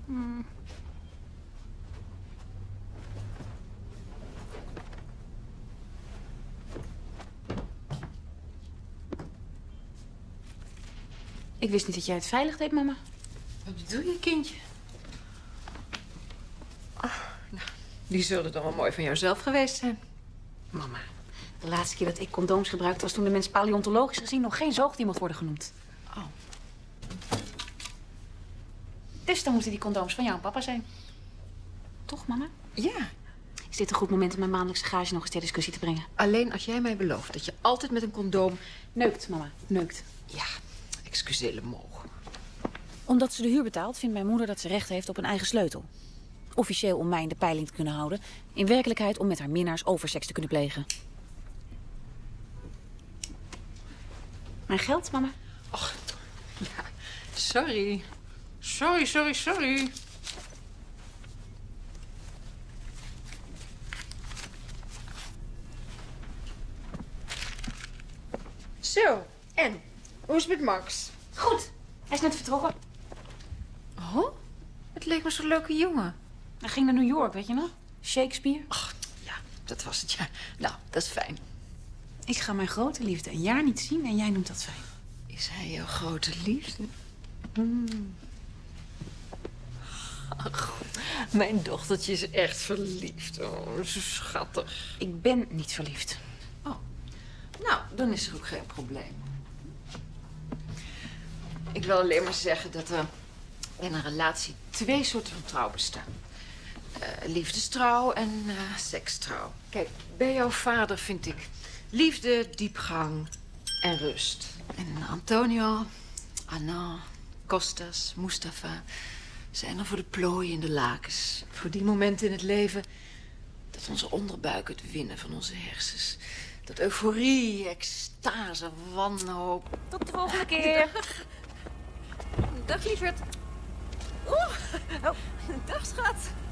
Ik wist niet dat jij het veilig deed, mama. Wat bedoel je, kindje? Oh, nou, die zullen dan wel mooi van jouzelf geweest zijn. Mama, de laatste keer dat ik condooms gebruikte... was toen de mens paleontologisch gezien nog geen zoogdier mocht worden genoemd. Oh. Dus dan moeten die condooms van jou en papa zijn. Toch, mama? Ja. Is dit een goed moment om mijn maandelijkse gage nog eens ter discussie te brengen? Alleen als jij mij belooft dat je altijd met een condoom... Neukt, mama. Neukt. Ja, excusez le mot. Omdat ze de huur betaalt, vindt mijn moeder dat ze recht heeft op een eigen sleutel. Officieel om mij in de peiling te kunnen houden. In werkelijkheid om met haar minnaars overseks te kunnen plegen. Mijn geld, mama? Och, ja. Sorry. Sorry. Zo, en? Hoe is het met Max? Goed. Hij is net vertrokken. Oh? Het leek me zo'n leuke jongen. Hij ging naar New York, weet je nog? Shakespeare. Ach, ja, dat was het, ja. Nou, dat is fijn. Ik ga mijn grote liefde een jaar niet zien en jij noemt dat fijn. Is hij jouw grote liefde? Ach, mijn dochtertje is echt verliefd. Oh, zo schattig. Ik ben niet verliefd. Oh, nou, dan is er ook geen probleem. Ik wil alleen maar zeggen dat er in een relatie 2 soorten van trouw bestaan. Liefdestrouw en sekstrouw. Kijk, bij jouw vader vind ik liefde, diepgang en rust. En Antonio, Anna, Kostas, Mustafa zijn er voor de plooien in de lakens. Voor die momenten in het leven dat onze onderbuik het winnen van onze hersens. Dat euforie, extase, wanhoop. Tot de volgende keer. Dag, lieverd. Oeh, oh, dag, schat.